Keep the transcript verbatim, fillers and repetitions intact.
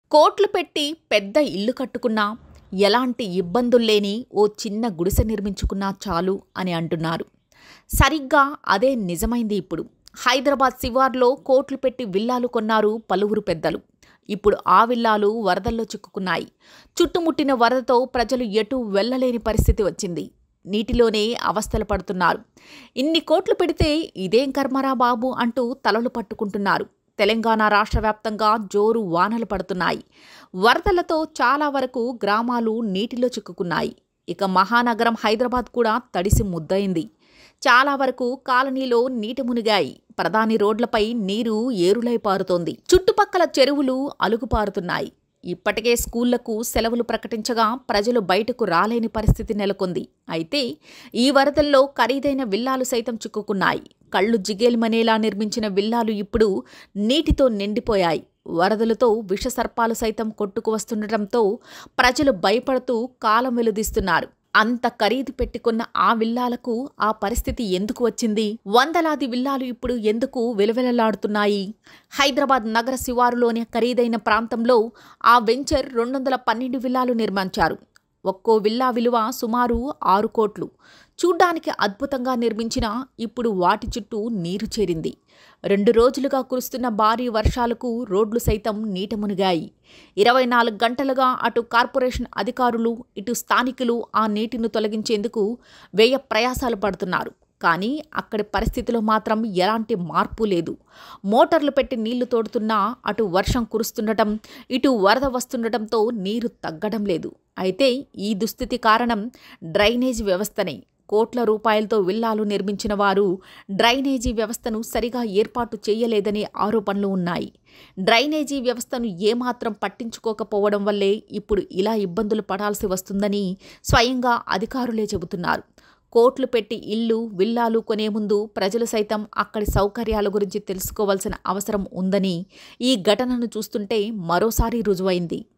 కోట్లు పెట్టి పెద్ద ఇల్లు కట్టుకున్నా, ఎలాంటి ఇబ్బందుల్లేని ఓ చిన్న గుడిసె నిర్మించుకున్నా చాలు అని అంటున్నారు. సరిగ్గా అదే నిజమైంది ఇప్పుడు. హైదరాబాద్ శివార్లో కోట్లు పెట్టి విల్లాలు కొన్నారు పలువురు పెద్దలు. ఇప్పుడు ఆ విల్లాలు వరదల్లో చిక్కుకున్నాయి. చుట్టుముట్టిన వరదతో ప్రజలు ఎటూ వెళ్లలేని పరిస్థితి వచ్చింది. నీటిలోనే అవస్థలు పడుతున్నారు. ఇన్ని కోట్లు పెడితే ఇదేం కర్మరా బాబు అంటూ తలలు పట్టుకుంటున్నారు. తెలంగాణ రాష్ట్ర వ్యాప్తంగా జోరు వానలు పడుతున్నాయి. వరదలతో చాలా వరకు గ్రామాలు నీటిలో చిక్కుకున్నాయి. ఇక మహానగరం హైదరాబాద్ కూడా తడిసి ముద్దయింది. చాలా వరకు కాలనీలో నీటి మునిగాయి. ప్రధాని రోడ్లపై నీరు ఏరులై పారుతోంది. చుట్టుపక్కల చెరువులు అలుగుపారుతున్నాయి. ఇప్పటికే స్కూళ్లకు సెలవులు ప్రకటించగా ప్రజలు బయటకు రాలేని పరిస్థితి నెలకొంది. అయితే ఈ వరదల్లో ఖరీదైన విల్లాలు సైతం చిక్కుకున్నాయి. కళ్ళు జిగేల్మనేలా నిర్మించిన విల్లాలు ఇప్పుడు నీటితో నిండిపోయాయి. వరదలతో విషసర్పాలు సైతం కొట్టుకు వస్తుండటంతో ప్రజలు భయపడుతూ కాలం వెలుదీస్తున్నారు. అంత ఖరీదు పెట్టుకున్న ఆ విల్లాలకు ఆ పరిస్థితి ఎందుకు వచ్చింది? వందలాది విల్లాలు ఇప్పుడు ఎందుకు విలవిలలాడుతున్నాయి? హైదరాబాద్ నగర శివారులోని ఖరీదైన ప్రాంతంలో ఆ వెంచర్ రెండు వందల పన్నెండు విల్లాలు నిర్మించారు. ఒక్కో విల్లా విలువ సుమారు ఆరు కోట్లు. చూడ్డానికి అద్భుతంగా నిర్మించినా ఇప్పుడు వాటి చుట్టూ నీరు చేరింది. రెండు రోజులుగా కురుస్తున్న భారీ వర్షాలకు రోడ్లు సైతం నీట మునిగాయి. ఇరవై నాలుగు గంటలుగా అటు కార్పొరేషన్ అధికారులు, ఇటు స్థానికులు ఆ నీటిని తొలగించేందుకు వ్యయ ప్రయాసాలు పడుతున్నారు. కానీ అక్కడి పరిస్థితిలో మాత్రం ఎలాంటి మార్పు లేదు. మోటార్లు పెట్టి నీళ్లు తోడుతున్నా అటు వర్షం కురుస్తుండటం, ఇటు వరద వస్తుండటంతో నీరు తగ్గడం లేదు. అయితే ఈ దుస్థితి కారణం డ్రైనేజీ వ్యవస్థనే. కోట్ల రూపాయలతో విల్లాలు నిర్మించిన వారు డ్రైనేజీ వ్యవస్థను సరిగా ఏర్పాటు చేయలేదనే ఆరోపణలు ఉన్నాయి. డ్రైనేజీ వ్యవస్థను ఏమాత్రం పట్టించుకోకపోవడం వల్లే ఇప్పుడు ఇలా ఇబ్బందులు పడాల్సి వస్తుందని స్వయంగా అధికారులే చెబుతున్నారు. కోట్లు పెట్టి ఇల్లు, విల్లాలు కొనే ముందు ప్రజలు సైతం అక్కడి సౌకర్యాల గురించి తెలుసుకోవాల్సిన అవసరం ఉందని ఈ ఘటనను చూస్తుంటే మరోసారి రుజువైంది.